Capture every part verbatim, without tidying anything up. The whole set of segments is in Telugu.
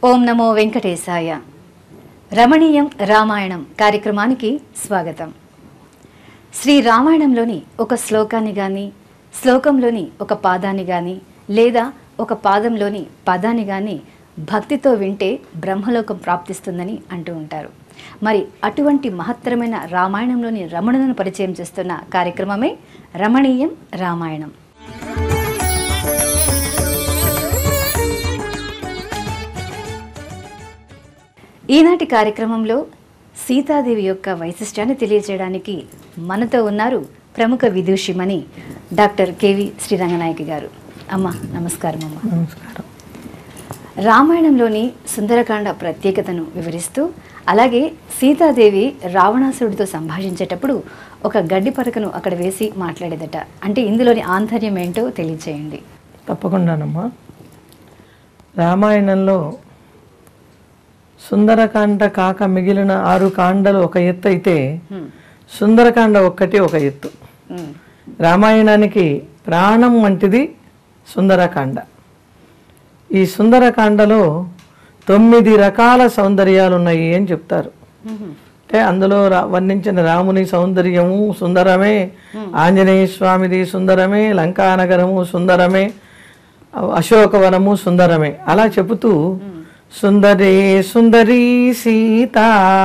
ఓం నమో వెంకటేశాయ. రమణీయం రామాయణం కార్యక్రమానికి స్వాగతం. శ్రీ రామాయణంలోని ఒక శ్లోకాన్ని కానీ, శ్లోకంలోని ఒక పాదాన్ని కానీ, లేదా ఒక పాదంలోని పదాన్ని కానీ భక్తితో వింటే బ్రహ్మలోకం ప్రాప్తిస్తుందని అంటూ ఉంటారు. మరి అటువంటి మహత్తరమైన రామాయణంలోని రమణులను పరిచయం చేస్తున్న కార్యక్రమమే రమణీయం రామాయణం. ఈనాటి కార్యక్రమంలో సీతాదేవి యొక్క వైశిష్ట్యాన్ని తెలియజేయడానికి మనతో ఉన్నారు ప్రముఖ విదూషిమణి డాక్టర్ కెవి శ్రీరంగనాయకి గారు. అమ్మ నమస్కారం. అమ్మ నమస్కారం. రామాయణంలోని సుందరకాండ ప్రత్యేకతను వివరిస్తూ, అలాగే సీతాదేవి రావణాసురుడితో సంభాషించేటప్పుడు ఒక గడ్డి పరకను అక్కడ వేసి మాట్లాడేదట. అంటే ఇందులోని ఆంతర్యం ఏంటో తెలియచేయండి. తప్పకుండానమ్మా. రామాయణంలో సుందరకాండ కాక మిగిలిన ఆరు కాండలు ఒక ఎత్తు అయితే సుందరకాండ ఒక్కటి ఒక ఎత్తు. రామాయణానికి ప్రాణం వంటిది సుందరకాండ. ఈ సుందరకాండలో తొమ్మిది రకాల సౌందర్యాలు ఉన్నాయి అని చెప్తారు. అంటే అందులో వర్ణించిన రాముని సౌందర్యము సుందరమే, ఆంజనేయ స్వామిది సుందరమే, లంకానగరము సుందరమే, అశోకవనము సుందరమే, అలా చెబుతూ సుందరే సుందరీ సీత,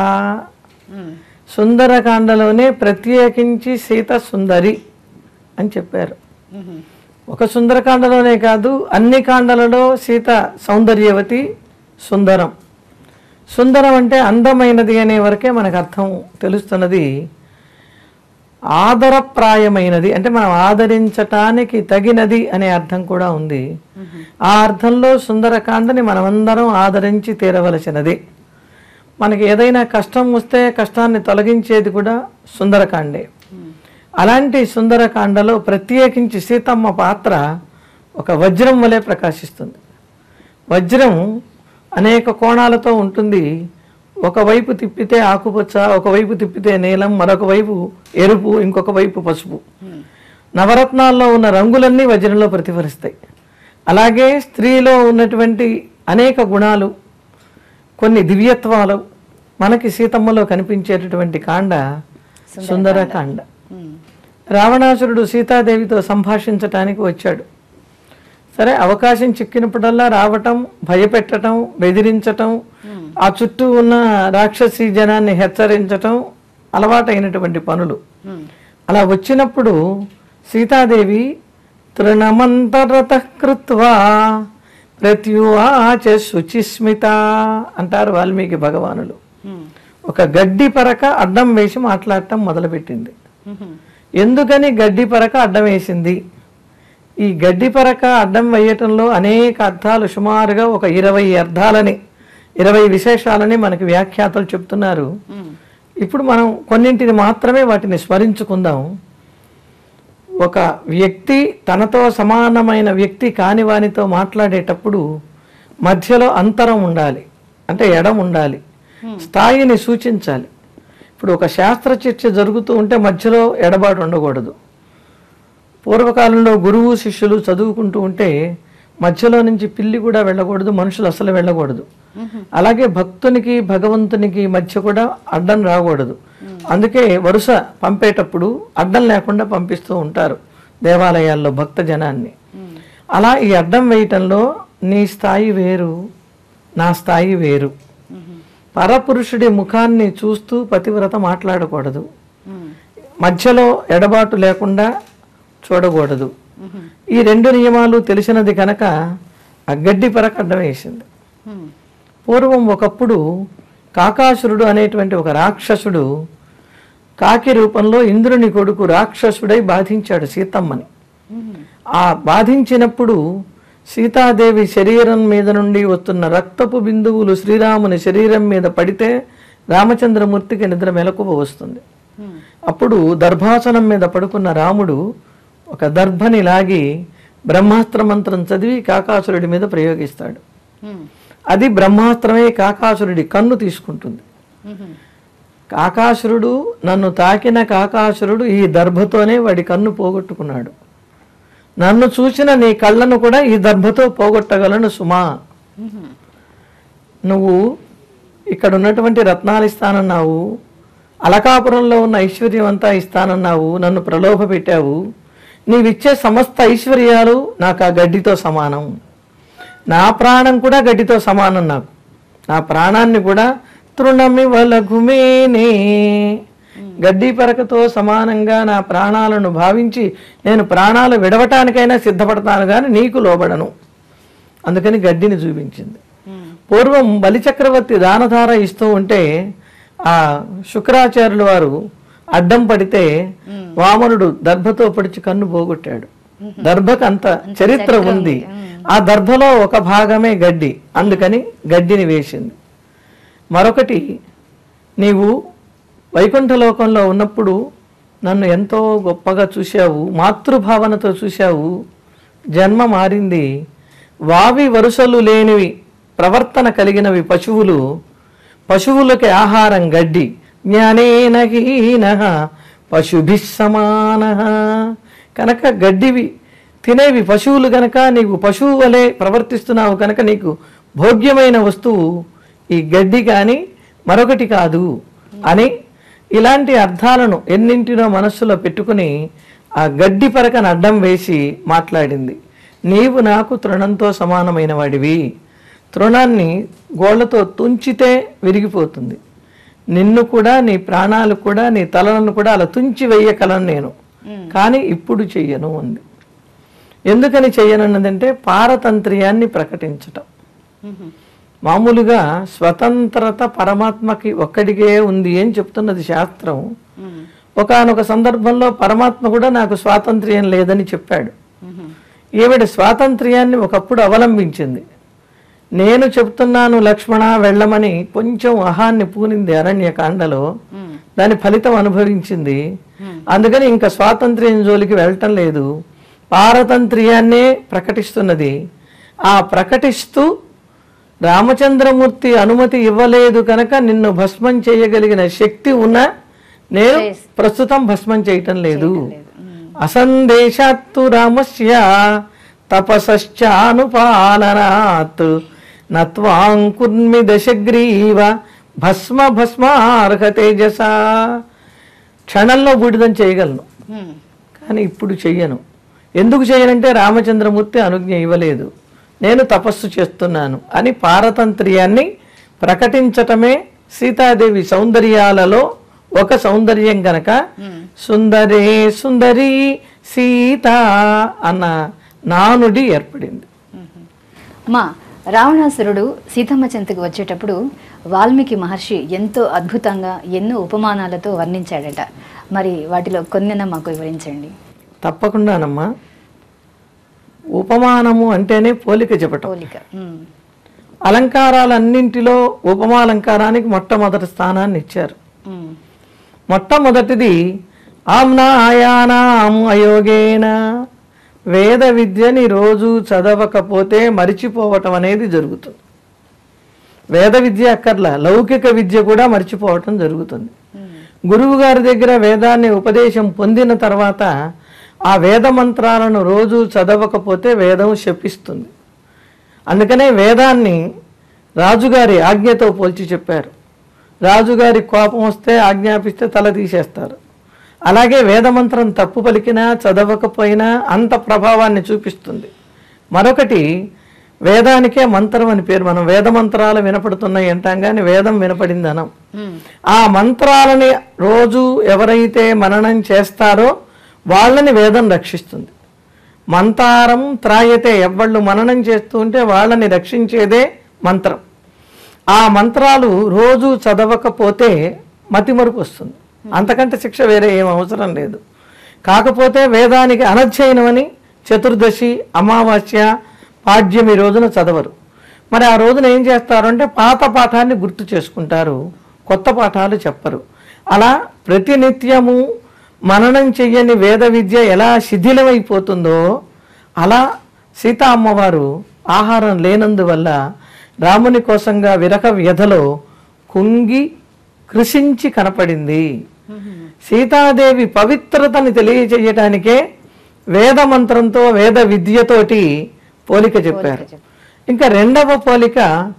సుందరకాండలోనే ప్రత్యేకించి సీత సుందరి అని చెప్పారు. ఒక సుందరకాండలోనే కాదు, అన్ని కాండలలో సీత సౌందర్యవతి, సుందరం. సుందరం అంటే అందమైనది అనే వరకే మనకు అర్థం తెలుస్తున్నది. ఆదరప్రాయమైనది అంటే మనం ఆదరించటానికి తగినది అనే అర్థం కూడా ఉంది. ఆ అర్థంలో సుందరకాండని మనమందరం ఆదరించి తీరవలసినది. మనకి ఏదైనా కష్టం వస్తే కష్టాన్ని తొలగించేది కూడా సుందరకాండే. అలాంటి సుందరకాండలో ప్రత్యేకించి సీతమ్మ పాత్ర ఒక వజ్రం వలె ప్రకాశిస్తుంది. వజ్రం అనేక కోణాలతో ఉంటుంది. ఒకవైపు తిప్పితే ఆకుపచ్చ, ఒకవైపు తిప్పితే నీలం, మరొక వైపు ఎరుపు, ఇంకొక వైపు పసుపు. నవరత్నాల్లో ఉన్న రంగులన్నీ వజ్రంలో ప్రతిఫలిస్తాయి. అలాగే స్త్రీలో ఉన్నటువంటి అనేక గుణాలు, కొన్ని దివ్యత్వాలు మనకి సీతమ్మలో కనిపించేటటువంటి కాండ సుందరకాండ. రావణాసురుడు సీతాదేవితో సంభాషించటానికి వచ్చాడు. సరే, అవకాశం చిక్కినప్పుడల్లా రావటం, భయపెట్టడం, బెదిరించటం, ఆ చుట్టూ ఉన్న రాక్షసీ జనాన్ని హెచ్చరించటం అలవాటైనటువంటి పనులు. అలా వచ్చినప్పుడు సీతాదేవి తృణమంతరత కృత్వా ప్రత్యువాచ శుచిస్మిత అంటారు వాల్మీకి భగవానులు. ఒక గడ్డి పరక అడ్డం వేసి మాట్లాడటం మొదలుపెట్టింది. ఎందుకని గడ్డి పరక అడ్డం వేసింది? ఈ గడ్డి పరక అడ్డం వేయటంలో అనేక అర్థాలు, సుమారుగా ఒక ఇరవై అర్థాలని, ఇరవై విశేషాలని మనకి వ్యాఖ్యాతలు చెప్తున్నారు. ఇప్పుడు మనం కొన్నింటిని మాత్రమే వాటిని స్మరించుకుందాం. ఒక వ్యక్తి తనతో సమానమైన వ్యక్తి కాని వానితో మాట్లాడేటప్పుడు మధ్యలో అంతరం ఉండాలి, అంటే ఎడం ఉండాలి, స్థాయిని సూచించాలి. ఇప్పుడు ఒక శాస్త్ర చర్చ జరుగుతూ ఉంటే మధ్యలో ఎడబాటు ఉండకూడదు. పూర్వకాలంలో గురువు శిష్యులు చదువుకుంటూ ఉంటే మధ్యలో నుంచి పిల్లి కూడా వెళ్ళకూడదు, మనుషులు అసలు వెళ్ళకూడదు. అలాగే భక్తునికి భగవంతునికి మధ్య కూడా అడ్డం రాకూడదు. అందుకే వరుస పంపేటప్పుడు అడ్డం లేకుండా పంపిస్తూ ఉంటారు దేవాలయాల్లో భక్త జనాన్ని. అలా ఈ అడ్డం వేయటంలో నీ స్థాయి వేరు, నా స్థాయి వేరు. పరపురుషుడి ముఖాన్ని చూస్తూ పతివ్రత మాట్లాడకూడదు, మధ్యలో ఎడబాటు లేకుండా చూడకూడదు. ఈ రెండు నియమాలు తెలిసినది కనుక ఆ గడ్డి పరక అడ్డం వేసింది. పూర్వం ఒకప్పుడు కాకాసురుడు అనేటువంటి ఒక రాక్షసుడు కాకి రూపంలో ఇంద్రుని కొడుకు రాక్షసుడై బాధించాడు సీతమ్మని. ఆ బాధించినప్పుడు సీతాదేవి శరీరం మీద నుండి వస్తున్న రక్తపు బిందువులు శ్రీరాముని శరీరం మీద పడితే రామచంద్రమూర్తికి నిద్ర మెలకువ వస్తుంది. అప్పుడు దర్భాసనం మీద పడుకున్న రాముడు ఒక దర్భని లాగి బ్రహ్మాస్త్ర మంత్రం చదివి కాకాసురుడి మీద ప్రయోగిస్తాడు. అది బ్రహ్మాస్త్రమే కాకాసురుడి కన్ను తీసుకుంటుంది. కాకాసురుడు నన్ను తాకిన కాకాసురుడు ఈ దర్భతోనే వాడి కన్ను పోగొట్టుకున్నాడు. నన్ను చూసిన నీ కళ్ళను కూడా ఈ దర్భతో పోగొట్టగలను సుమా. నువ్వు ఇక్కడ ఉన్నటువంటి రత్నాలు ఇస్తానన్నావు, అలకాపురంలో ఉన్న ఐశ్వర్యం అంతా ఇస్తానన్నావు, నన్ను ప్రలోభ పెట్టావు. నీవిచ్చే సమస్త ఐశ్వర్యాలు నాకు ఆ గడ్డితో సమానం. నా ప్రాణం కూడా గడ్డితో సమానం. నాకు నా ప్రాణాన్ని కూడా తృణమి వలగుమేనే, గడ్డి పరకతో సమానంగా నా ప్రాణాలను భావించి నేను ప్రాణాలు విడవటానికైనా సిద్ధపడతాను కానీ నీకు లోబడను. అందుకని గడ్డిని చూపించింది. పూర్వం బలిచక్రవర్తి దానధార ఇస్తూ ఉంటే ఆ శుక్రాచార్యుల వారు అడ్డం పడితే వామనుడు దర్భతో పొడిచి కన్ను పోగొట్టాడు. దర్భకు అంత చరిత్ర ఉంది. ఆ దర్భలో ఒక భాగమే గడ్డి, అందుకని గడ్డిని వేసింది. మరొకటి, నీవు వైకుంఠలోకంలో ఉన్నప్పుడు నన్ను ఎంతో గొప్పగా చూశావు, మాతృభావనతో చూశావు. జన్మ మారింది. వావి వరుసలు లేనివి ప్రవర్తన కలిగినవి పశువులు, పశువులకి ఆహారం గడ్డి. జ్ఞానేన హీనః పశుభిః సమానః. కనుక గడ్డివి తినేవి పశువులు గనక నీకు పశువు వలె ప్రవర్తిస్తున్నావు కనుక నీకు భోగ్యమైన వస్తువు ఈ గడ్డి కానీ మరొకటి కాదు అని ఇలాంటి అర్థాలను ఎన్నింటినో మనస్సులో పెట్టుకుని ఆ గడ్డి పరకను అడ్డం వేసి మాట్లాడింది. నీవు నాకు తృణంతో సమానమైన వాడివి. తృణాన్ని గోళ్లతో తుంచితే విరిగిపోతుంది. నిన్ను కూడా, నీ ప్రాణాలు కూడా, నీ తలను కూడా అలా తుంచి వేయగలను నేను, కానీ ఇప్పుడు చెయ్యను అంది. ఎందుకని చెయ్యనన్నదంటే పారతంత్ర్యాన్ని ప్రకటించటం. మామూలుగా స్వతంత్రత పరమాత్మకి ఒక్కడికే ఉంది అని చెప్తున్నది శాస్త్రం. ఒకానొక సందర్భంలో పరమాత్మ కూడా నాకు స్వాతంత్ర్యం లేదని చెప్పాడు. ఈవిడ స్వాతంత్ర్యాన్ని ఒకప్పుడు అవలంబించింది. నేను చెప్తున్నాను లక్ష్మణ వెళ్ళమని కొంచెం అహాన్ని పూనింది అరణ్యకాండలో, దాని ఫలితం అనుభవించింది. అందుకని ఇంకా స్వాతంత్ర్యం జోలికి వెళ్ళటం లేదు, పారతంత్ర్యాన్నే ప్రకటిస్తున్నది. ఆ ప్రకటిస్తూ రామచంద్రమూర్తి అనుమతి ఇవ్వలేదు కనుక నిన్ను భస్మం చేయగలిగిన శక్తి ఉన్నా నేను ప్రస్తుతం భస్మం చేయటం లేదు. అసందేశాత్తు రామస్య తపశ్చానుపాలనాత్ నత్వాంకుర్మి దశగ్రీవ భస్మ భస్మార్హ తేజస. క్షణంలో బూడిదం చేయగలను కానీ ఇప్పుడు చెయ్యను. ఎందుకు చేయనంటే రామచంద్రమూర్తి అనుజ్ఞ ఇవ్వలేదు, నేను తపస్సు చేస్తున్నాను అని పారతంత్ర్యాన్ని ప్రకటించటమే సీతాదేవి సౌందర్యాలలో ఒక సౌందర్యం గనక సుందరే సుందరి సీత అన్న నానుడి ఏర్పడింది. మా రావణాసురుడు సీతమ్మ చెంతకు వచ్చేటప్పుడు వాల్మీకి మహర్షి ఎంతో అద్భుతంగా ఎన్నో ఉపమానాలతో వర్ణించాడట. మరి వాటిలో కొన్నైనా మాకు వివరించండి. తప్పకుండానమ్మా. ఉపమానము అంటేనే పోలిక చెప్పటం. పోలిక. అలంకారాలన్నింటిలో ఉపమాలంకారానికి మొట్టమొదటి స్థానాన్ని ఇచ్చారు. మొట్టమొదటిది ఆమ్నాయానాం అయోగేన. వేద విద్యని రోజు చదవకపోతే మరిచిపోవటం అనేది జరుగుతుంది. వేద విద్య అక్కర్లా, లౌకిక విద్య కూడా మర్చిపోవటం జరుగుతుంది. గురువు గారి దగ్గర వేదాన్ని ఉపదేశం పొందిన తర్వాత ఆ వేద మంత్రాలను రోజు చదవకపోతే వేదం శపిస్తుంది. అందుకనే వేదాన్ని రాజుగారి ఆజ్ఞతో పోల్చి చెప్పారు. రాజుగారి కోపం వస్తే ఆజ్ఞాపిస్తే తల తీసేస్తారు. అలాగే వేదమంత్రం తప్పు పలికినా చదవకపోయినా అంత ప్రభావాన్ని చూపిస్తుంది. మరొకటి, వేదానికే మంత్రం అని పేరు. మనం వేద మంత్రాలు వినపడుతున్నాయి అంటాం కానీ వేదం వినపడింది అనం. ఆ మంత్రాలని రోజు ఎవరైతే మననం చేస్తారో వాళ్ళని వేదం రక్షిస్తుంది. మంతారం త్రాయతే, ఎవళ్ళు మననం చేస్తూ ఉంటే వాళ్ళని రక్షించేదే మంత్రం. ఆ మంత్రాలు రోజు చదవకపోతే మతిమరుపు వస్తుంది. అంతకంటే శిక్ష వేరే ఏం అవసరం లేదు. కాకపోతే వేదానికి అనధ్యయనమని చతుర్దశి, అమావాస్య, పాడ్యమి రోజున చదవరు. మరి ఆ రోజున ఏం చేస్తారు అంటే పాత పాఠాన్ని గుర్తు చేసుకుంటారు, కొత్త పాఠాలు చెప్పరు. అలా ప్రతినిత్యము మననం చెయ్యని వేద విద్య ఎలా శిథిలమైపోతుందో అలా సీతా అమ్మవారు ఆహారం లేనందువల్ల రాముని కోసంగా విరహ వ్యధలో కుంగి కృషించి కనపడింది. సీతాదేవి పవిత్రతని తెలియచేయటానికే వేద మంత్రంతో వేద విద్యతోటి పోలిక చెప్పారు. ఇంకా రెండవ పోలిక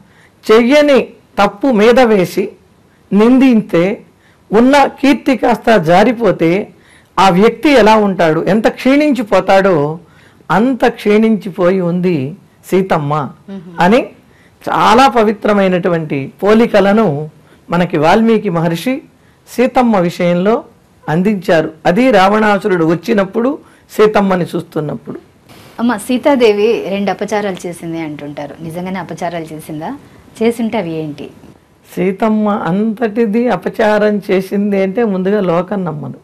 చెయ్యని తప్పు మీద వేసి నిందింతే ఉన్న కీర్తి కాస్త జారిపోతే ఆ వ్యక్తి ఎలా ఉంటాడు, ఎంత క్షీణించిపోతాడో అంత క్షీణించిపోయి ఉంది సీతమ్మ అని చాలా పవిత్రమైనటువంటి పోలికలను మనకి వాల్మీకి మహర్షి సీతమ్మ విషయంలో అందించారు. అది రావణాసురుడు వచ్చినప్పుడు సీతమ్మని చూస్తున్నప్పుడు. అమ్మ, సీతాదేవి రెండు అపచారాలు చేసింది అంటుంటారు. నిజంగానే అపచారాలు చేసిందా? చేసింటే అవి ఏంటి? సీతమ్మ అంతటిది అపచారం చేసింది అంటే ముందుగా లోకం నమ్మదు,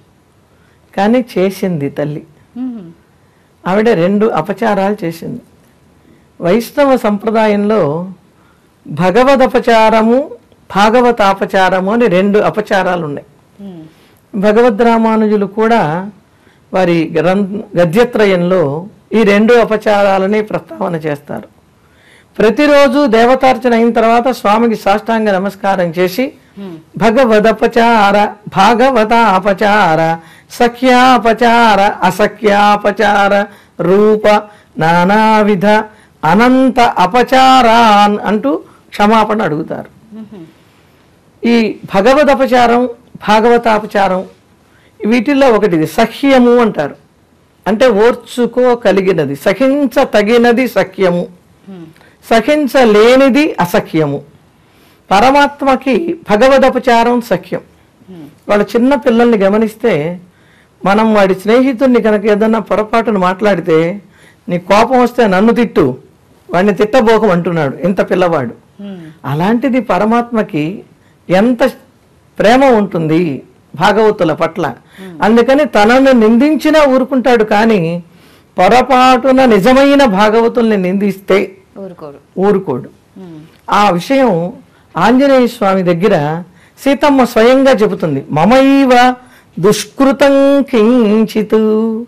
కానీ చేసింది తల్లి. ఆవిడ రెండు అపచారాలు చేసింది. వైష్ణవ సంప్రదాయంలో భగవదపచారము భాగవతాపచారము అని రెండు అపచారాలు ఉన్నాయి. భగవద్ రామానుజులు కూడా వారి గద్యత్రయంలో ఈ రెండు అపచారాలని ప్రస్తావన చేస్తారు. ప్రతిరోజు దేవతార్చన అయిన తర్వాత స్వామికి సాష్టాంగ నమస్కారం చేసి భగవదపచార భాగవత అపచార సఖ్యాపచార అసఖ్యాపచార రూప నానావిధ అనంత అపచారాన్ అంటూ క్షమాపణ అడుగుతారు. ఈ భగవదపచారం భాగవతాపచారం వీటిల్లో ఒకటిది సఖ్యము అంటారు. అంటే ఓర్చుకోగలిగినది, సహించ తగినది సఖ్యము, సహించలేనిది అసఖ్యము. పరమాత్మకి భగవదపచారం సఖ్యం. వాళ్ళ చిన్న పిల్లల్ని గమనిస్తే మనం వాడి స్నేహితుడిని కనుక ఏదన్నా పొరపాటును మాట్లాడితే నీ కోపం వస్తే నన్ను తిట్టు, వాడిని తిట్టబోకం అంటున్నాడు ఇంత పిల్లవాడు. అలాంటిది పరమాత్మకి ఎంత ప్రేమ ఉంటుంది భాగవతుల పట్ల. అందుకని తనను నిందించినా ఊరుకుంటాడు, కానీ పొరపాటున నిజమైన భాగవతుల్ని నిందిస్తే ఊరుకోడు. ఆ విషయం ఆంజనేయ స్వామి దగ్గర సీతమ్మ స్వయంగా చెబుతుంది. మమైవ దుష్కృతం కించిత్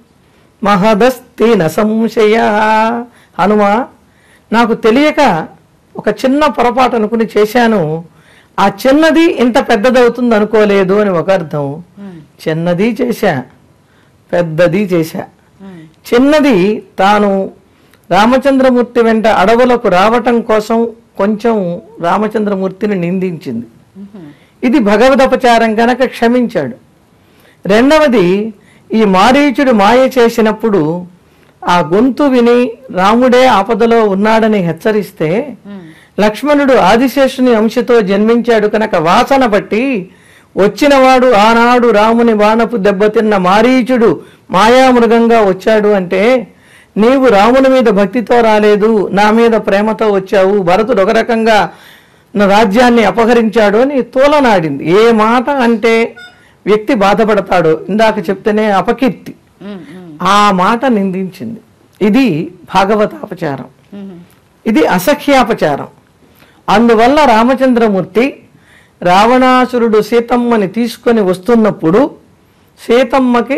మహదస్తి న సంశయ. హనుమ, నాకు తెలియక ఒక చిన్న పొరపాటు అనుకుని చేశాను, ఆ చిన్నది ఇంత పెద్దదవుతుంది అనుకోలేదు అని ఒక అర్థం. చిన్నది చేశా, పెద్దది చేశా. చిన్నది తాను రామచంద్రమూర్తి వెంట అడవులకు రావటం కోసం కొంచెం రామచంద్రమూర్తిని నిందించింది. ఇది భగవదపచారం కనుక క్షమించాడు. రెండవది, ఈ మారీచుడు మాయ చేసినప్పుడు ఆ గొంతు విని రాముడే ఆపదలో ఉన్నాడని హెచ్చరిస్తే లక్ష్మణుడు ఆదిశేషుని అంశతో జన్మించాడు కనుక వాసన బట్టి వచ్చినవాడు ఆనాడు రాముని బాణపు దెబ్బతిన్న మారీచుడు మాయామృగంగా వచ్చాడు అంటే నీవు రాముని మీద భక్తితో రాలేదు, నా మీద ప్రేమతో వచ్చావు, భరతుడు ఒక రకంగా నా రాజ్యాన్ని అపహరించాడు అని తోలనాడింది. ఏ మాట అంటే వ్యక్తి బాధపడతాడో, ఇందాక చెప్తేనే అపకీర్తి, ఆ మాట నిందించింది. ఇది భాగవతాపచారం, ఇది అసఖ్యాపచారం. అందువల్ల రామచంద్రమూర్తి రావణాసురుడు సీతమ్మని తీసుకొని వస్తున్నప్పుడు సీతమ్మకి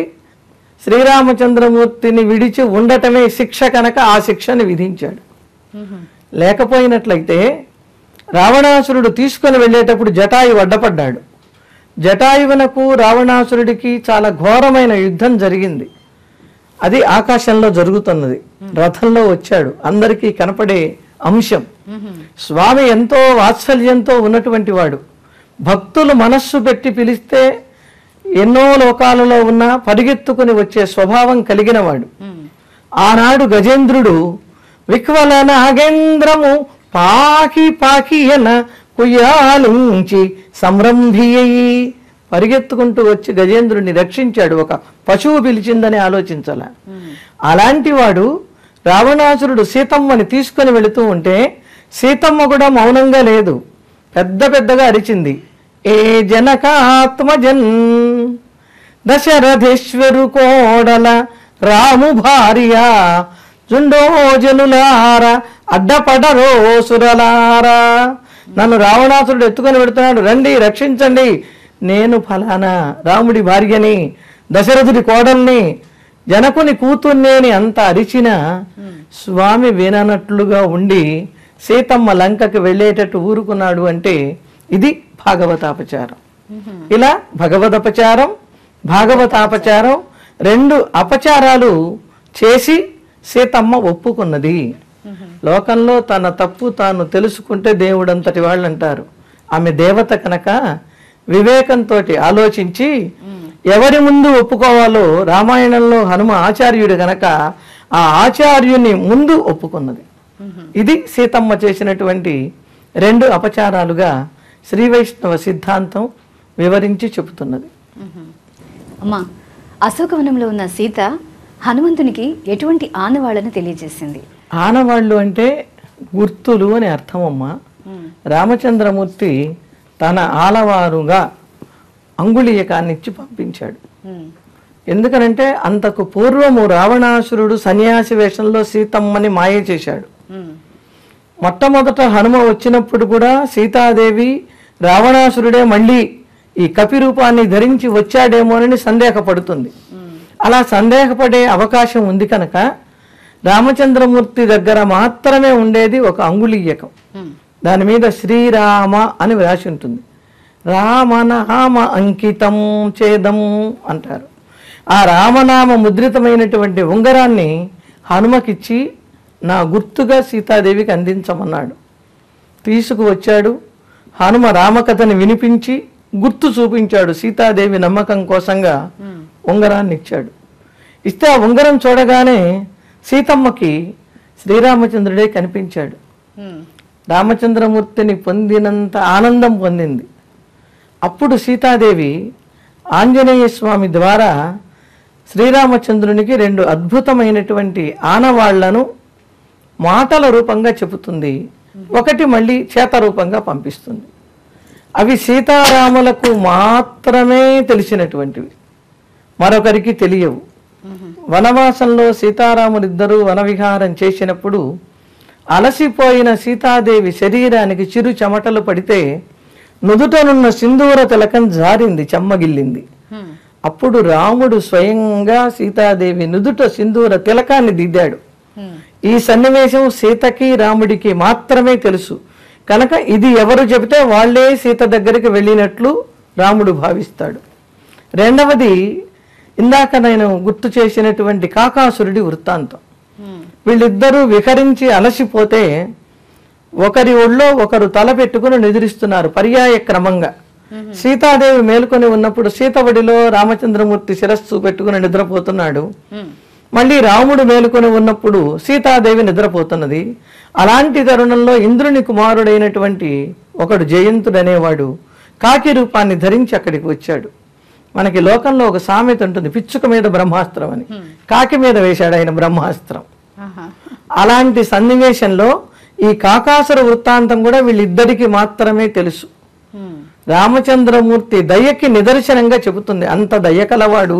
శ్రీరామచంద్రమూర్తిని విడిచి ఉండటమే శిక్ష కనుక ఆ శిక్షని విధించాడు. లేకపోయినట్లయితే రావణాసురుడు తీసుకొని వెళ్ళేటప్పుడు జటాయు అడ్డపడ్డాడు. జటాయువునకు రావణాసురుడికి చాలా ఘోరమైన యుద్ధం జరిగింది. అది ఆకాశంలో జరుగుతున్నది, రథంలో వచ్చాడు, అందరికీ కనపడే అంశం. స్వామి ఎంతో వాత్సల్యంతో ఉన్నటువంటి వాడు, భక్తులు మనస్సు పెట్టి పిలిస్తే ఎన్నో లోకాలలో ఉన్న పరిగెత్తుకుని వచ్చే స్వభావం కలిగిన వాడు. ఆనాడు గజేంద్రుడు విక్వల నాగేంద్రము పాకి పాకి అన కుయ్యాలించి సంరంభి అయి పరిగెత్తుకుంటూ వచ్చి గజేంద్రుడిని రక్షించాడు. ఒక పశువు పిలిచిందని ఆలోచించాల. అలాంటి వాడు రావణాసురుడు సీతమ్మని తీసుకొని వెళుతూ ఉంటే సీతమ్మ కూడా మౌనంగా లేదు, పెద్ద పెద్దగా అరిచింది. ఏ జనకాత్మజన్ దశరథేశ్వరు కోడల రాము భార్య జుండో జనులార అడ్డపడరో సురలారా. నన్ను రావణాసురుడు ఎత్తుకొని పెడుతున్నాడు, రండి రక్షించండి, నేను ఫలానా రాముడి భార్యని, దశరథుడి కోడల్ని, జనకుని కూతుర్ని అని అంత అరిచిన స్వామి విననట్లుగా ఉండి సీతమ్మ లంకకి వెళ్ళేటట్టు ఊరుకున్నాడు. అంటే ఇది భాగవతాపచారం. ఇలా భగవదపచారం భాగవతాపచారం రెండు అపచారాలు చేసి సీతమ్మ ఒప్పుకున్నది. లోకంలో తన తప్పు తాను తెలుసుకుంటే దేవుడు అంతటి వాళ్ళు అంటారు. ఆమె దేవత కనుక వివేకంతో ఆలోచించి ఎవరి ముందు ఒప్పుకోవాలో రామాయణంలో హనుమ ఆచార్యుడు గనక ఆ ఆచార్యుని ముందు ఒప్పుకున్నది. ఇది సీతమ్మ చేసినటువంటి రెండు అపచారాలుగా శ్రీ వైష్ణవ సిద్ధాంతం వివరించి చెబుతున్నది. అమ్మా, అశోకవనంలో ఉన్న సీత హనుమంతునికి ఎటువంటి ఆనవాళ్ళని తెలియజేసింది? ఆనవాళ్ళు అంటే గుర్తులు అని అర్థం అమ్మా. రామచంద్రమూర్తి తన ఆలవారుగా అంగుళీయకాన్నిచ్చి పంపించాడు. ఎందుకనంటే అంతకు పూర్వము రావణాసురుడు సన్యాసి వేషంలో సీతమ్మని మాయ చేశాడు. మొట్టమొదట హనుమ వచ్చినప్పుడు కూడా సీతాదేవి రావణాసురుడే మళ్ళీ ఈ కపి రూపాన్ని ధరించి వచ్చాడేమోనని సందేహపడుతుంది. అలా సందేహపడే అవకాశం ఉంది కనుక రామచంద్రమూర్తి దగ్గర మాత్రమే ఉండేది ఒక అంగుళీయకం. దాని మీద శ్రీరామ అని వ్రాసి ఉంటుంది. రామనామ అంకితం చేదం అంటారు. ఆ రామనామ ముద్రితమైనటువంటి ఉంగరాన్ని హనుమకిచ్చి నా గుర్తుగా సీతాదేవికి అందించమన్నాడు. తీసుకువచ్చాడు. హనుమ రామకథని వినిపించి గుర్తు చూపించాడు. సీతాదేవి నమ్మకం కోసంగా ఉంగరాన్ని ఇచ్చాడు. ఇస్తే ఆ ఉంగరం చూడగానే సీతమ్మకి శ్రీరామచంద్రుడే కనిపించాడు. రామచంద్రమూర్తిని పొందినంత ఆనందం పొందింది. అప్పుడు సీతాదేవి ఆంజనేయ స్వామి ద్వారా శ్రీరామచంద్రునికి రెండు అద్భుతమైనటువంటి ఆనవాళ్లను మాటల రూపంగా చెబుతుంది. ఒకటి మళ్ళీ చేత రూపంగా పంపిస్తుంది. అవి సీతారాములకు మాత్రమే తెలిసినటువంటివి, మరొకరికి తెలియవు. వనవాసంలో సీతారాములిద్దరూ వనవిహారం చేసినప్పుడు అలసిపోయిన సీతాదేవి శరీరానికి చిరు చెమటలు పడితే నుదుటనున్న సింధూర తిలకం జారింది, చెమ్మగిల్లింది. అప్పుడు రాముడు స్వయంగా సీతాదేవి నుదుట సింధూర తిలకాన్ని దిద్దాడు. ఈ సన్నివేశం సీతకి రాముడికి మాత్రమే తెలుసు కనుక ఇది ఎవరు చెబితే వాళ్లే సీత దగ్గరికి వెళ్ళినట్లు రాముడు భావిస్తాడు. రెండవది ఇందాక నేను గుర్తు చేసినటువంటి కాకాసురుడి వృత్తాంతం. వీళ్ళిద్దరూ విహరించి అలసిపోతే ఒకరి ఒళ్ళో ఒకరు తల పెట్టుకుని నిద్రిస్తున్నారు పర్యాయ క్రమంగా. సీతాదేవి మేలుకొని ఉన్నప్పుడు సీత ఒడిలో రామచంద్రమూర్తి శిరస్సు పెట్టుకుని నిద్రపోతున్నాడు. మళ్ళీ రాముడు మేలుకొని ఉన్నప్పుడు సీతాదేవి నిద్రపోతున్నది. అలాంటి తరుణంలో ఇంద్రుని కుమారుడైనటువంటి ఒకడు జయంతుడు అనేవాడు కాకి రూపాన్ని ధరించి అక్కడికి వచ్చాడు. మనకి లోకంలో ఒక సామెత ఉంటుంది, పిచ్చుక మీద బ్రహ్మాస్త్రం అని. కాకి మీద వేశాడు ఆయన బ్రహ్మాస్త్రం. అలాంటి సన్నివేశంలో ఈ కాకాసుర వృత్తాంతం కూడా వీళ్ళిద్దరికి మాత్రమే తెలుసు. రామచంద్రమూర్తి దయకి నిదర్శనంగా చెబుతుంది. అంత దయ కలవాడు,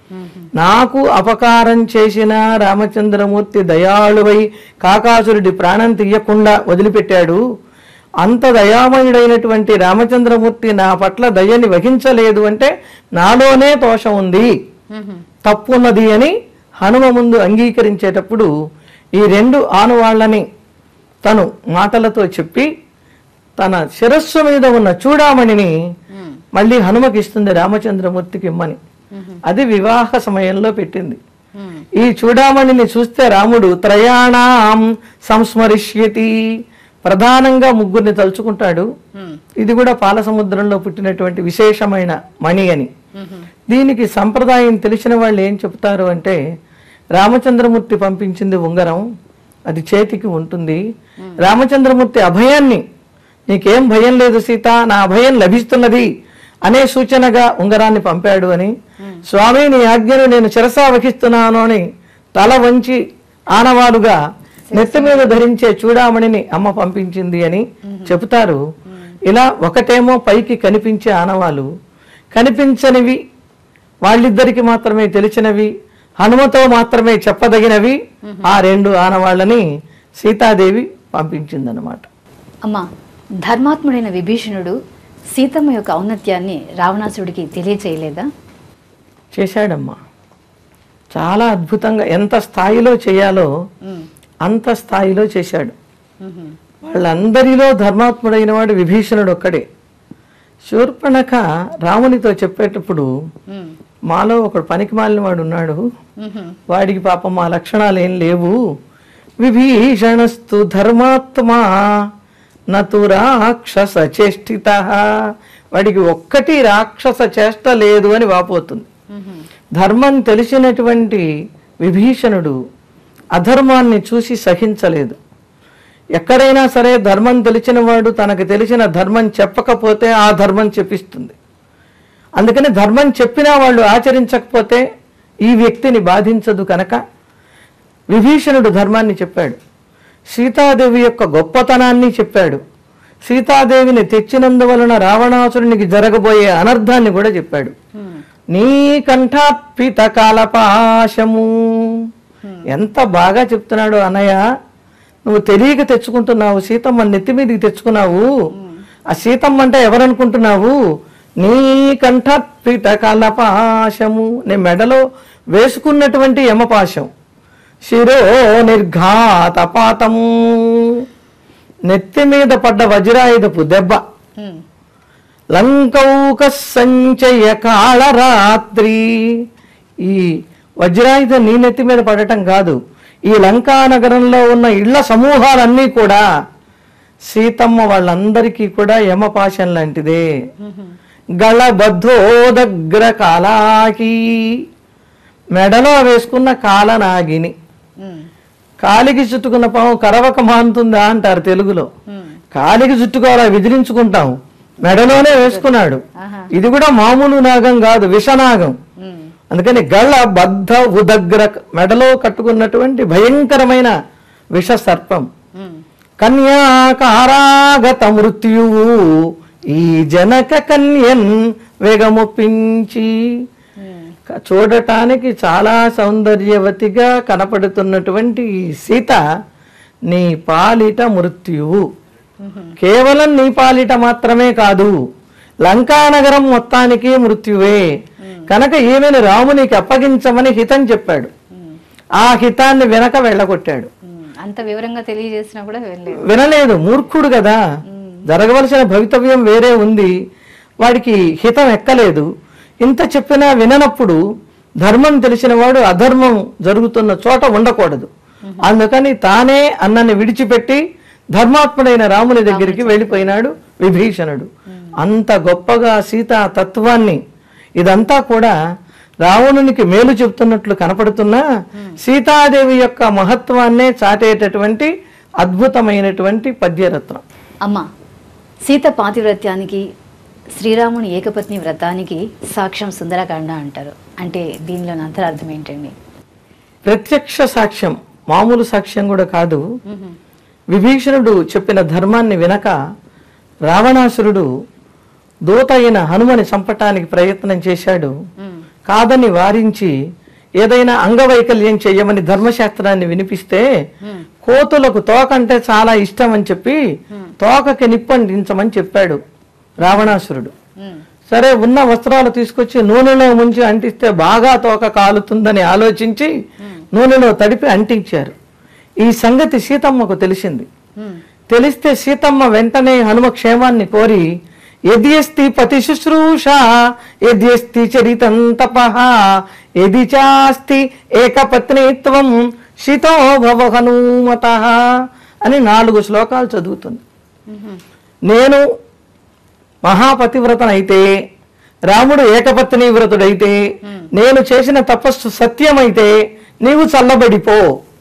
నాకు అపకారం చేసిన రామచంద్రమూర్తి దయాళువై కాకాసురుడి ప్రాణం తీయకుండా వదిలిపెట్టాడు. అంత దయామయుడైనటువంటి రామచంద్రమూర్తి నా పట్ల దయని వహించలేదు అంటే నాలోనే దోషం ఉంది, తప్పున్నది అని హనుమ ముందు అంగీకరించేటప్పుడు ఈ రెండు ఆనవాళ్లని తను మాటలతో చెప్పి తన శిరస్సు మీద ఉన్న చూడామణిని మళ్ళీ హనుమకి ఇస్తుంది రామచంద్రమూర్తికి ఇమ్మని. అది వివాహ సమయంలో పెట్టింది. ఈ చూడామణిని చూస్తే రాముడు త్రయాణం సంస్మరిష్యతి, ప్రధానంగా ముగ్గురిని తలుచుకుంటాడు. ఇది కూడా పాల సముద్రంలో పుట్టినటువంటి విశేషమైన మణి అని. దీనికి సంప్రదాయం తెలిసిన వాళ్ళు ఏం చెప్తారు అంటే రామచంద్రమూర్తి పంపించింది ఉంగరం, అది చేతికి ఉంటుంది. రామచంద్రమూర్తి అభయాన్ని, నీకేం భయం లేదు సీత, నా అభయం లభిస్తున్నది అనే సూచనగా ఉంగరాన్ని పంపాడు అని. స్వామి నీ ఆజ్ఞను నేను శిరసా వహిస్తున్నాను అని తల వంచి ఆనవాలుగా నెత్తి మీద ధరించే చూడామణిని అమ్మ పంపించింది అని చెబుతారు. ఇలా ఒకటేమో పైకి కనిపించే ఆనవాలు, కనిపించనివి వాళ్ళిద్దరికి మాత్రమే తెలిసినవి, హనుమతో మాత్రమే చెప్పదగినవి, ఆ రెండు ఆనవాళ్ళని సీతాదేవి పంపించిందన్నమాట. అమ్మా, ధర్మాత్ముడైన విభీషణుడు సీతమ్మ యొక్క ఔన్నత్యాన్ని రావణాసుడికి తెలియచేయలేదా? చేశాడమ్మా. చాలా అద్భుతంగా ఎంత స్థాయిలో చేయాలో అంత స్థాయిలో చేశాడు. వాళ్ళందరిలో ధర్మాత్ముడైన వాడు విభీషణుడు ఒక్కడే. శూర్పణఖ రామునితో చెప్పేటప్పుడు మాలో ఒకడు పనికి మాలిన వాడు ఉన్నాడు, వాడికి పాపం మా లక్షణాలు ఏం లేవు, విభీషణస్తు ధర్మాత్మా నతు రాక్షస చేష్టిత. వాడికి ఒక్కటి రాక్షస చేష్ట లేదు అని వాపోతుంది. ధర్మం తెలిసినటువంటి విభీషణుడు అధర్మాన్ని చూసి సహించలేదు. ఎక్కడైనా సరే ధర్మం తెలిసిన వాడు తనకు తెలిసిన ధర్మం చెప్పకపోతే ఆ ధర్మం చెప్పిస్తుంది. అందుకని ధర్మం చెప్పినా వాళ్ళు ఆచరించకపోతే ఈ వ్యక్తిని బాధించదు కనుక విభీషణుడు ధర్మాన్ని చెప్పాడు. సీతాదేవి యొక్క గొప్పతనాన్ని చెప్పాడు. సీతాదేవిని తెచ్చినందువలన రావణాసురునికి జరగబోయే అనర్థాన్ని కూడా చెప్పాడు. నీ కంఠాత్పిత కాలపాశము. ఎంత బాగా చెప్తున్నాడు అన్నయ్య. నువ్వు తెలియక తెచ్చుకుంటున్నావు, సీతమ్మ నెత్తి మీదకి తెచ్చుకున్నావు. ఆ సీతమ్మ అంటే ఎవరనుకుంటున్నావు? నీ కంఠాత్పిత కాలపాశము, నీ మెడలో వేసుకున్నటువంటి యమపాశం. శిరో నిర్ఘాతపాతము, నెత్తి మీద పడ్డ వజ్రాయుధపు దెబ్బ. లంకౌక సంచయ కాళరాత్రి, ఈ వజ్రాయుధం నీ నెత్తి మీద పడటం కాదు, ఈ లంకా నగరంలో ఉన్న ఇళ్ల సమూహాలన్నీ కూడా సీతమ్మ వాళ్ళందరికీ కూడా యమపాశం లాంటిదే. గళబద్ధోదగ్ర కాలాకి, మెడలో వేసుకున్న కాలనాగిని. కాలికి చుట్టుకున్న పాము కరవక మానుతుందా అంటారు తెలుగులో. కాలికి చుట్టుకోవాలా, విదిలించుకుంటాం, మెడలోనే వేసుకున్నాడు. ఇది కూడా మామూలు నాగం కాదు, విషనాగం. అందుకని గళ బద్ధ ఉదగ్ర, మెడలో కట్టుకున్నటువంటి భయంకరమైన విష సర్పం. కన్యాకారాగత మృత్యువు, ఈ జనక కన్యన్ వేగమొప్పించి. చూడటానికి చాలా సౌందర్యవతిగా కనపడుతున్నటువంటి ఈ సీత నీ పాలిట మృత్యువు. కేవలం నీ పాలిట మాత్రమే కాదు, లంకానగరం మొత్తానికి మృత్యువే. కనుక ఈమెను రామునికి అప్పగించమని హితం చెప్పాడు. ఆ హితాన్ని వెనక వెళ్ళగొట్టాడు. అంత వివరంగా తెలియజేసినా కూడా వినలేదు, మూర్ఖుడు కదా. జరగవలసిన భవితవ్యం వేరే ఉంది, వాడికి హితం ఎక్కలేదు. ఇంత చెప్పినా విననప్పుడు ధర్మం తెలిసిన వాడు అధర్మం జరుగుతున్న చోట ఉండకూడదు. అందుకని తానే అన్నని విడిచిపెట్టి ధర్మాత్ముడైన రాముని దగ్గరికి వెళ్ళిపోయినాడు విభీషణుడు. అంత గొప్పగా సీతా తత్వాన్ని, ఇదంతా కూడా రావణునికి మేలు చెప్తున్నట్లు కనపడుతున్నా సీతాదేవి యొక్క మహత్వాన్నే చాటేటటువంటి అద్భుతమైనటువంటి పద్యరత్నం. అమ్మ, సీత పాతివ్రత్యానికి శ్రీరాముని ఏకపత్ని వ్రతానికి సాక్ష్యం సుందరకాండ అంటారు. అంటే దీనిలో అంతరార్థం ఏంటండి? ప్రత్యక్ష సాక్ష్యం, మామూలు సాక్ష్యం కూడా కాదు. విభీషణుడు చెప్పిన ధర్మాన్ని వినక రావణాసురుడు దూత అయిన హనుమని చంపటానికి ప్రయత్నం చేశాడు. కాదని వారించి ఏదైనా అంగవైకల్యం చెయ్యమని ధర్మశాస్త్రాన్ని వినిపిస్తే కోతులకు తోక అంటే చాలా ఇష్టం అని చెప్పి తోకకి నిప్పంటించమని చెప్పాడు రావణాసురుడు. సరే, ఉన్న వస్త్రాలు తీసుకొచ్చి నూనెలో ముంచి అంటిస్తే బాగా తోక కాలుతుందని ఆలోచించి నూనెలో తడిపి అంటించారు. ఈ సంగతి సీతమ్మకు తెలిసింది. తెలిస్తే సీతమ్మ వెంటనే హనుమ క్షేమాన్ని కోరి యద్యస్తి పతి శుశ్రూష యద్యస్తి చరితం తపః యది చాస్తి ఏకపత్నిత్వం శితో భవ హనుమతః అని నాలుగు శ్లోకాలు చదువుతుంది. నేను మహాపతివ్రతనైతే, రాముడు ఏకపత్ని వ్రతుడైతే, నేను చేసిన తపస్సు సత్యమైతే నీవు చల్లబడిపో.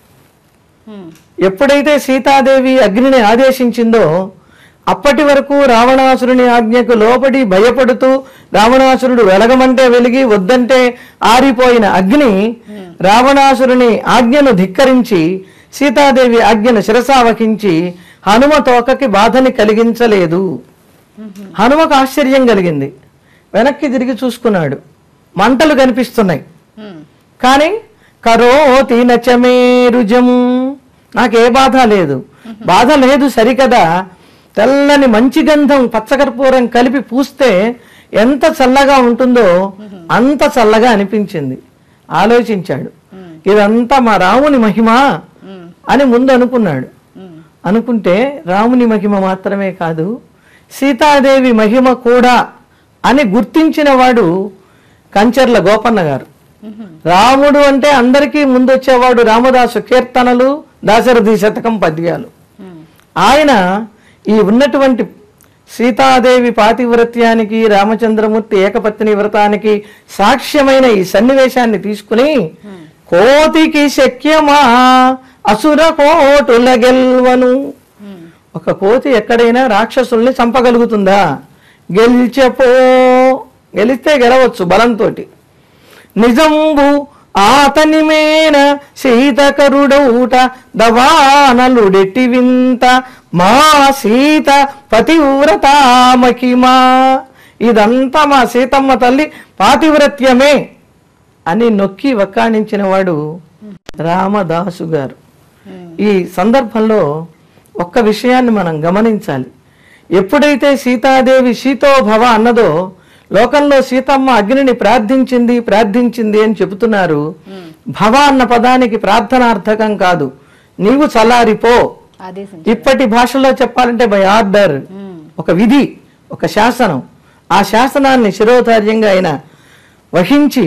ఎప్పుడైతే సీతాదేవి అగ్నిని ఆదేశించిందో అప్పటి వరకు రావణాసురుని ఆజ్ఞకు లోబడి భయపడుతూ రావణాసురుడు వెలగమంటే వెలిగి వద్దంటే ఆరిపోయిన అగ్ని రావణాసురుని ఆజ్ఞను ధిక్కరించి సీతాదేవి ఆజ్ఞను శిరసావహించి హనుమ తోకకి బాధని కలిగించలేదు. హనుమకు ఆశ్చర్యం కలిగింది. వెనక్కి తిరిగి చూసుకున్నాడు, మంటలు కనిపిస్తున్నాయి. కానీ కరోతి నచమే రుజం, నాకే బాధ లేదు. బాధ లేదు సరికదా, తెల్లని మంచి గంధం పచ్చకర్పూరం కలిపి పూస్తే ఎంత చల్లగా ఉంటుందో అంత చల్లగా అనిపించింది. ఆలోచించాడు, ఇదంతా మా రాముని మహిమ అని ముందు అనుకున్నాడు. అనుకుంటే రాముని మహిమ మాత్రమే కాదు, సీతాదేవి మహిమ కూడా అని గుర్తించిన వాడు కంచర్ల గోపన్న గారు. రాముడు అంటే అందరికీ ముందొచ్చేవాడు రామదాసు కీర్తనలు దాశరథి శతకం పద్యాలు. ఆయన ఈ ఉన్నటువంటి సీతాదేవి పాతివ్రత్యానికి రామచంద్రమూర్తి ఏకపత్ని వ్రతానికి సాక్ష్యమైన ఈ సన్నివేశాన్ని తీసుకుని కోతికి శక్యమా అసుర కోటుల గెల్వను, ఒక కోతి ఎక్కడైనా రాక్షసుల్ని చంపగలుగుతుందా? గెలిచపో, గెలిస్తే గెలవచ్చు బలంతో. నిజంబు ఆతని మేన సీతకరుడౌట దవానలుడెట్టి వింత మా సీత పతివ్రతామకిమా, ఇదంతా మా సీతమ్మ తల్లి పాతివ్రత్యమే అని నొక్కి వక్కాణించిన వాడు రామదాసు గారు. ఈ సందర్భంలో ఒక్క విషయాన్ని మనం గమనించాలి. ఎప్పుడైతే సీతాదేవి శీతోభవ అన్నదో, లోకంలో సీతమ్మ అగ్నిని ప్రార్థించింది ప్రార్థించింది అని చెబుతున్నారు. భవ అన్న పదానికి ప్రార్థనార్థకం కాదు, నీవు చల్లారిపో. ఇప్పటి భాషలో చెప్పాలంటే బై ఆర్డర్, ఒక విధి, ఒక శాసనం. ఆ శాసనాన్ని శిరోధార్యంగా ఆయన వహించి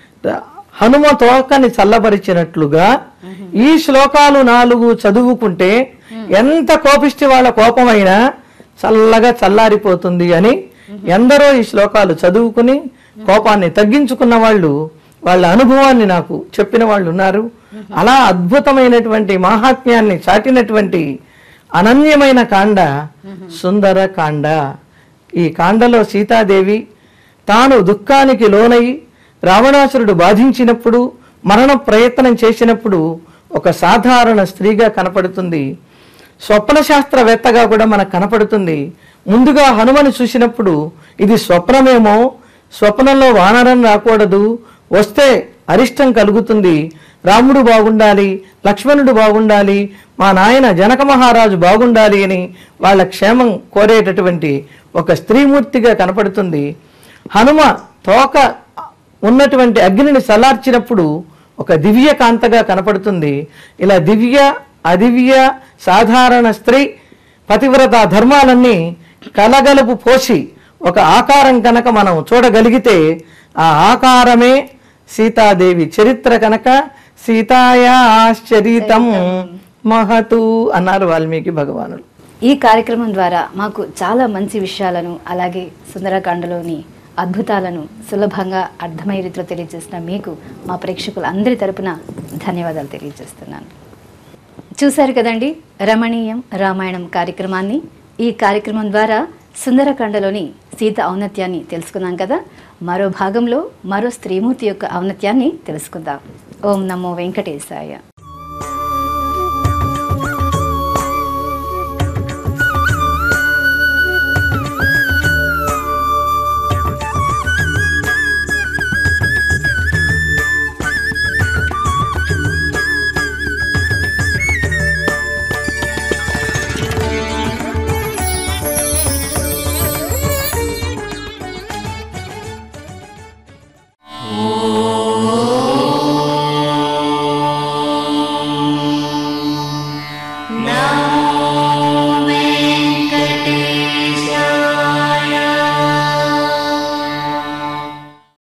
హనుమ తోకని చల్లబరిచినట్లుగా ఈ శ్లోకాలు నాలుగు చదువుకుంటే ఎంత కోపిష్టి వాళ్ళ కోపమైనా చల్లగా చల్లారిపోతుంది అని ఎందరో ఈ శ్లోకాలు చదువుకుని కోపాన్ని తగ్గించుకున్న వాళ్ళు, వాళ్ళ అనుభవాన్ని నాకు చెప్పిన వాళ్ళు ఉన్నారు. అలా అద్భుతమైనటువంటి మహాత్మ్యాన్ని చాటినటువంటి అనన్యమైన కాండ సుందర కాండ. ఈ కాండలో సీతాదేవి తాను దుఃఖానికి లోనై రావణాసురుడు బాధించినప్పుడు, మరణ ప్రయత్నం చేసినప్పుడు ఒక సాధారణ స్త్రీగా కనపడుతుంది. స్వప్న శాస్త్రవేత్తగా కూడా మనకు కనపడుతుంది. ముందుగా హనుమని చూసినప్పుడు ఇది స్వప్నమేమో, స్వప్నంలో వానరం రాకూడదు, వస్తే అరిష్టం కలుగుతుంది, రాముడు బాగుండాలి, లక్ష్మణుడు బాగుండాలి, మా నాయన జనక మహారాజు బాగుండాలి అని వాళ్ళ క్షేమం కోరేటటువంటి ఒక స్త్రీమూర్తిగా కనపడుతుంది. హనుమ తోక ఉన్నటువంటి అగ్నిని సలార్చినప్పుడు ఒక దివ్య కాంతగా కనపడుతుంది. ఇలా దివ్య అదివ్య సాధారణ స్త్రీ పతివ్రత ధర్మాలన్నీ కలగలుపు పోసి ఒక ఆకారం కనుక మనం చూడగలిగితే ఆ ఆకారమే సీతాదేవి చరిత్ర కనుక సీతాయాశ్చరితం మహతు అన్నారు వాల్మీకి భగవానులు. ఈ కార్యక్రమం ద్వారా మాకు చాలా మంచి విషయాలను, అలాగే సుందరకాండలోని అద్భుతాలను సులభంగా అర్థమయ్యే రీతిలో తెలియజేసిన మీకు మా ప్రేక్షకులు అందరి తరపున ధన్యవాదాలు తెలియజేస్తున్నాను. చూశారు కదండి రమణీయం రామాయణం కార్యక్రమాన్ని. ఈ కార్యక్రమం ద్వారా సుందరకాండలోని సీత ఔన్నత్యాన్ని తెలుసుకున్నాం కదా. మరో భాగంలో మరో స్త్రీమూర్తి యొక్క ఔన్నత్యాన్ని తెలుసుకుందాం. ఓం నమో వెంకటేశాయ. Oh